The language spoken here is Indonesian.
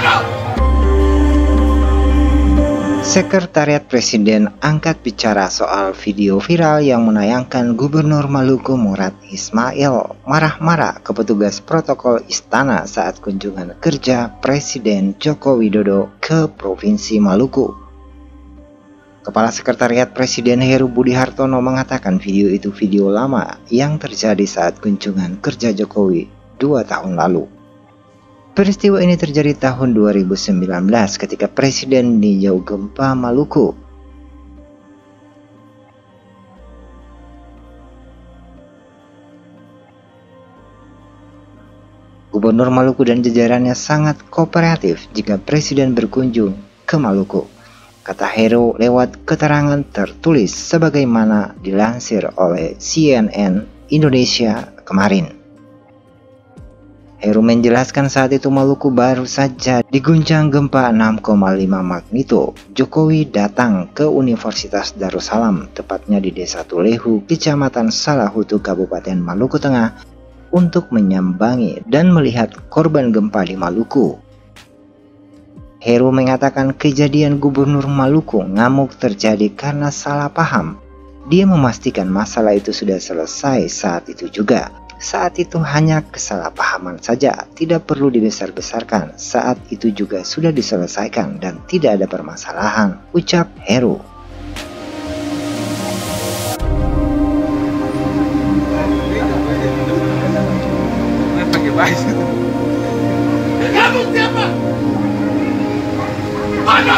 Sekretariat Presiden angkat bicara soal video viral yang menayangkan Gubernur Maluku Murad Ismail marah-marah ke petugas protokol istana saat kunjungan kerja Presiden Joko Widodo ke Provinsi Maluku. Kepala Sekretariat Presiden Heru Budi Hartono mengatakan video itu video lama yang terjadi saat kunjungan kerja Jokowi 2 tahun lalu. Peristiwa ini terjadi tahun 2019 ketika Presiden meninjau gempa Maluku. Gubernur Maluku dan jajarannya sangat kooperatif jika Presiden berkunjung ke Maluku, kata Heru lewat keterangan tertulis sebagaimana dilansir oleh CNN Indonesia kemarin. Heru menjelaskan saat itu Maluku baru saja diguncang gempa 6,5 magnitudo. Jokowi datang ke Universitas Darussalam, tepatnya di Desa Tulehu, Kecamatan Salahutu, Kabupaten Maluku Tengah, untuk menyambangi dan melihat korban gempa di Maluku. Heru mengatakan kejadian Gubernur Maluku ngamuk terjadi karena salah paham. Dia memastikan masalah itu sudah selesai saat itu juga. Saat itu hanya kesalahpahaman saja, tidak perlu dibesar-besarkan. Saat itu juga sudah diselesaikan dan tidak ada permasalahan, ucap Heru. Kamu siapa? Mana?